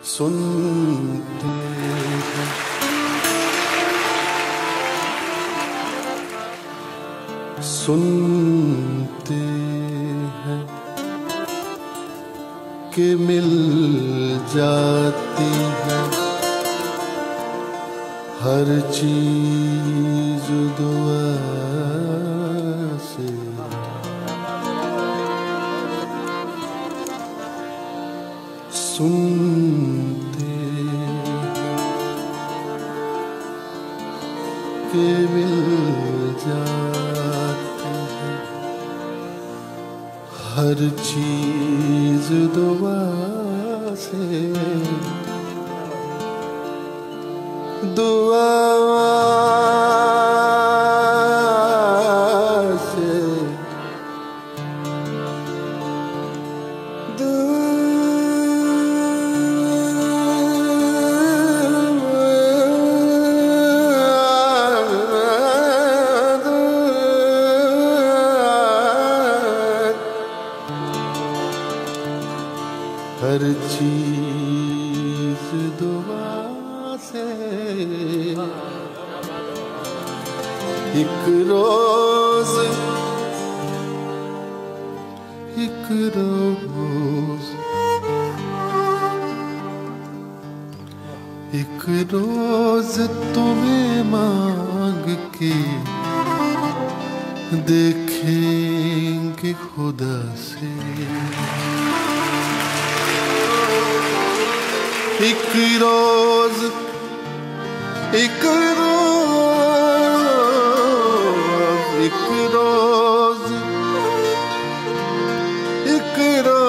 सुनते हैं, सुनते हैं कि मिल जाती है हर चीज दुआ से। सुनते कि मिल जाती है हर चीज दुआ से। दुआ हर चीज दुआ से। एक रोज एक रोज एक रोज तुम्हें मांग के देखेंगे खुदा से। एक रोज एक रोज एक रोज एक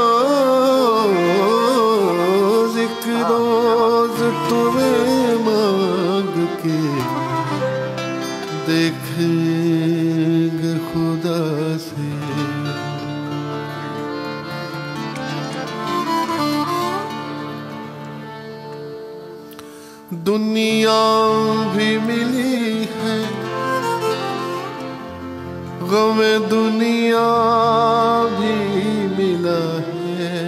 रोज एक रोज तुम्हें मांग के देखेंगे खुदा से। दुनिया भी मिली है, गम दुनिया भी मिला है।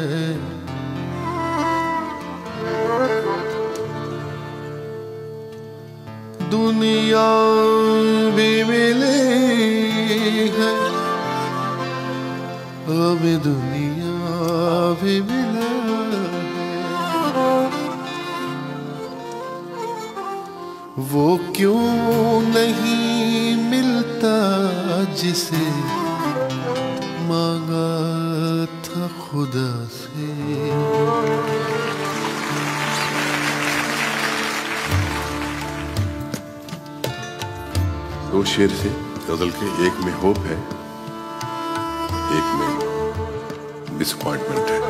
दुनिया भी मिली है, गम दुनिया भी मिला है। वो क्यों नहीं मिलता जिसे मांगा था खुदा से। दो शेर से गजल के, एक में होप है, एक में डिसअपॉइंटमेंट है।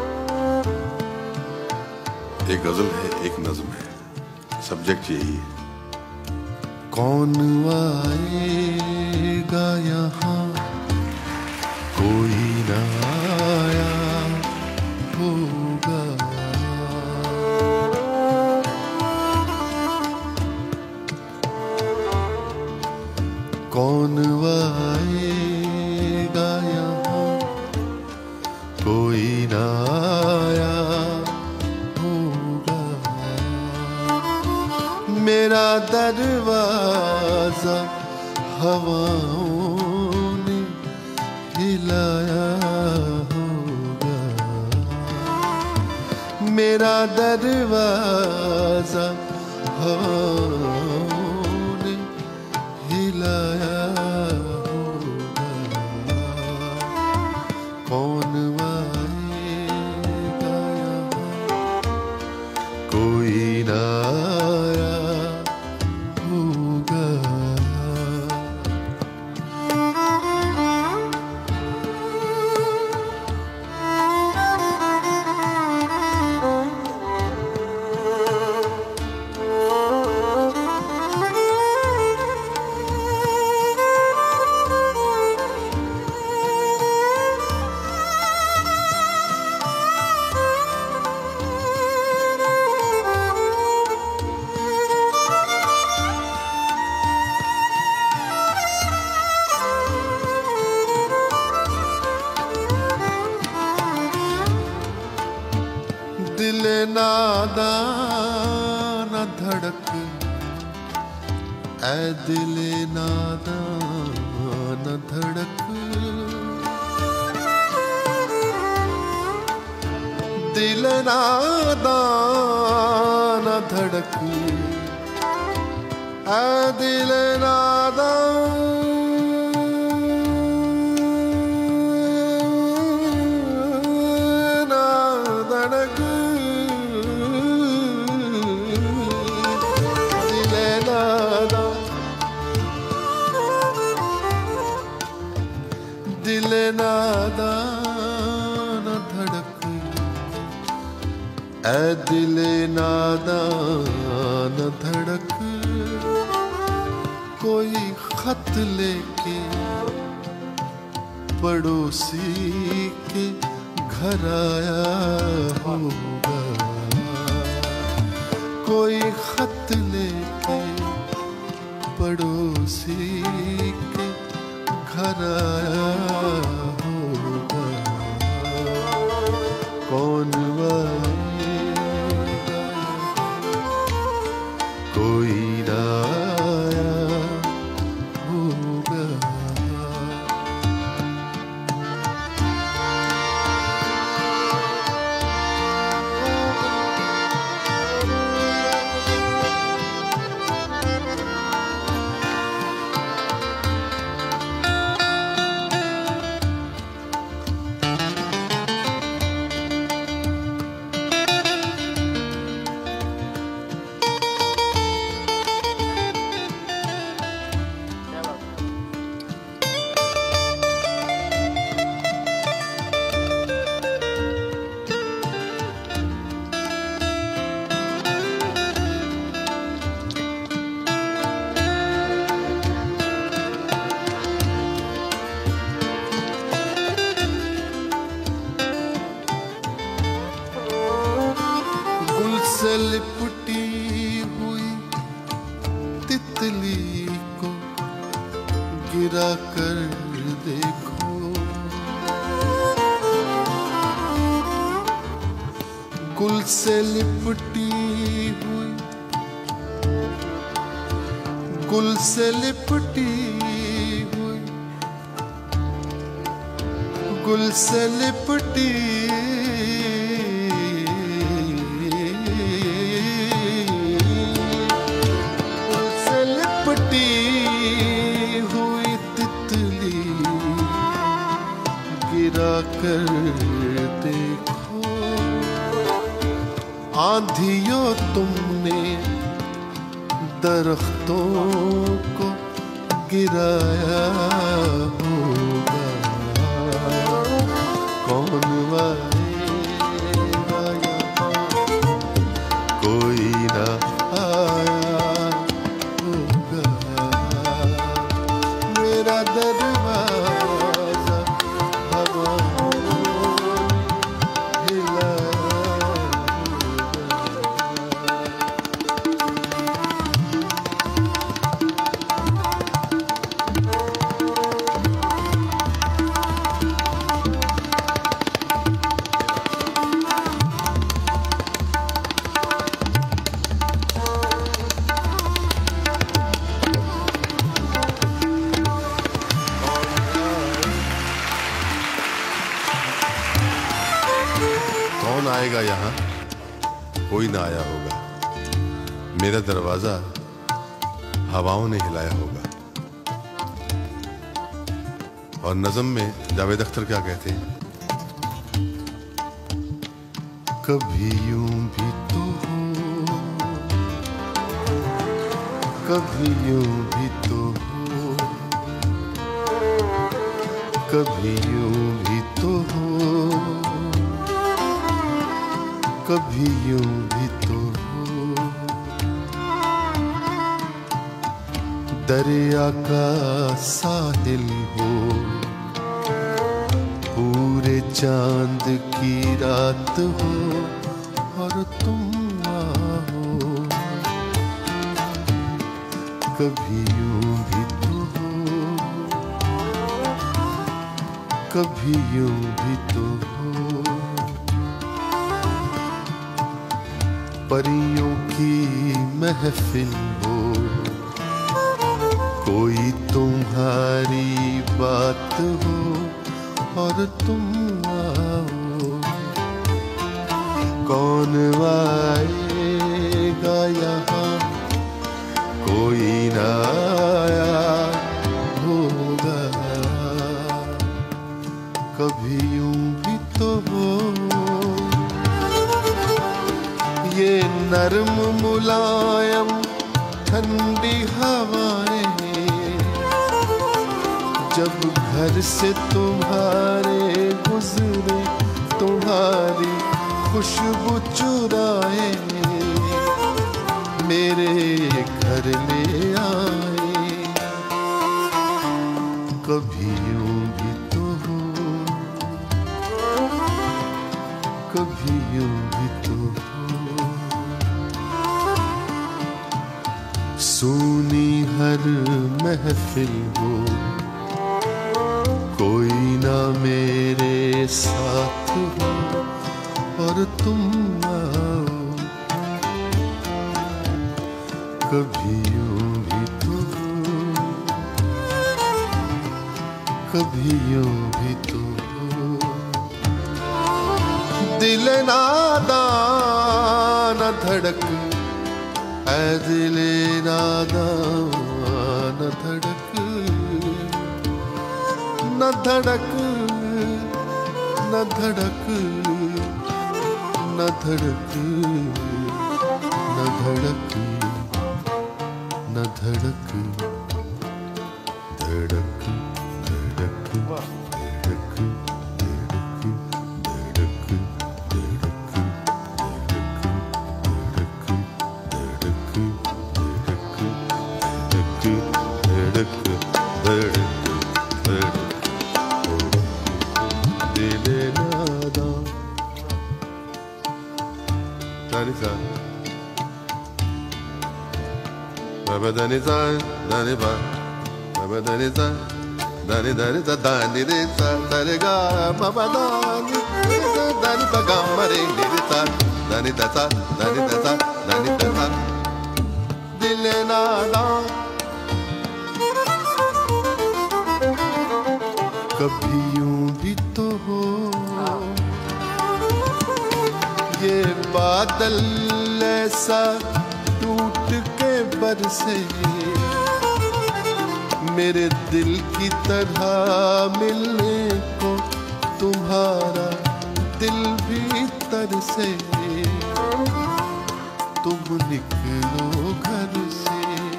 एक गजल है, एक नज्म है, सब्जेक्ट यही है। कौन आएगा यहाँ, कोई ना आया होगा। कौन आएगा यहाँ, कोई ना आया होगा। मेरा दरवाजा हवाओं ने हिलाया होगा। मेरा दरवाजा हवाओं ने हिलाया होगा। कौन आएगा यहाँ, कोई ना आया होगा। दिल नादान धड़क, ऐ दिल नादान धड़क, दिल नादान धड़क, ऐ दिल नादान धड़क, दिल नादान, दिल नादान धड़क, ऐ दिल नादान धड़क, कोई खत लेके पड़ोसी के घर आया होगा, कोई खत लेके पड़ोसी के घर आया होगा, कौन आएगा, कोई ना आया होगा। से लिपटी हुई तितली को गिरा कर देखो, गुल से लिपटी हुई, गुल से लिपटी हुई, गुल से लिपटी हुई तितली गिरा कर देखो, आंधियों तुमने दरख्तों को गिराया होगा, कौन आएगा यहाँ, कोई ना आया होगा, मेरा दरवाजा हवाओं ने कौन आएगा यहाँ, कोई ना आया होगा, मेरा दरवाजा हवाओं ने हिलाया होगा। और नज़म में जावेद अख्तर क्या कहते हैं, कभी यूं भी तो हो, कभी यूं भी तो हो, कभी यूं भी तो हो, कभी यूं भी तो हो, दरिया का साहिल हो, पूरे चांद की रात हो और तुम आओ, कभी यूं भी तो हो, कभी यूं भी तो हो, परियों की महफिल हो, कोई तुम्हारी बात हो और तुम आओ। कौन आएगा यहाँ, कोई ना आया होगा। कभी यूं भी तो हो ये नर्म मुलायम ठंडी हवाएं, जब घर से तुम्हारे गुजरे तुम्हारी खुशबू चुराए, मेरे घर ले आए। कभी यूं भी तो हो, कभी यूं भी तो हो। सूनी हर महफिल हो, कोई ना मेरे साथ हो और तुम आओ। कभी यूं भी तो हो, कभी यूं भी तो हो। दिल नादान न धड़क, ऐ दिल नादान न धड़क, न धड़क न धड़क न धड़क न धड़क न धड़क धड़क धड़क धड़क Dani sa, dani ba, dani sa, dani sa, dani re sa, dani ga, ma ba dani, dani ba ga ma re sa, dani da sa, dani da sa, dani da sa, dil na la. कभी यूं भी तो हो ये बादल ऐसा टूट के बरसे, मेरे दिल की तरह मिलने को तुम्हारा दिल भी तरसे। तुम निकलो घर से,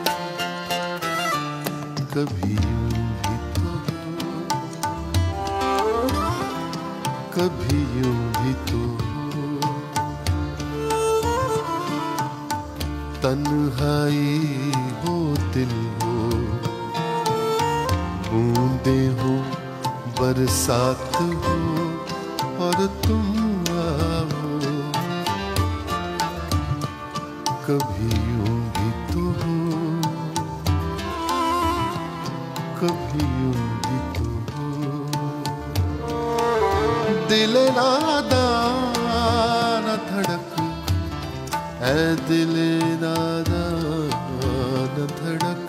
कभी यूं भी तो हो, कभी यूं भी तो हो। तन्हाई हो दिल हो, बूंदे हो बरसात हो और तुम आओ। कभी यूं भी तो हो, कभी यूं भी तो हो। दिल नादान न धड़क, ऐ दिल नादान धड़क,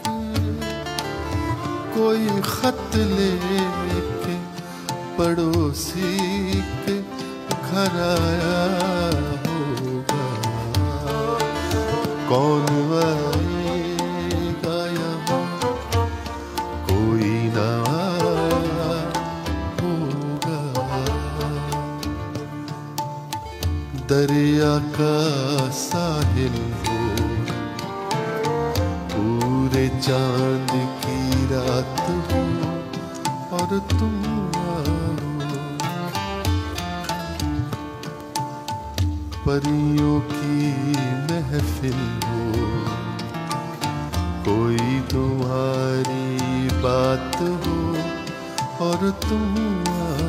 कोई खत लेके पड़ोसी के घर आया होगा। कौन आएगा यहाँ, कोई ना आया होगा। दरिया का साहिल हो, पूरे चांद की रात हो और तुम आओ। परियों की महफिल हो, कोई तुम्हारी बात हो और तुम आओ।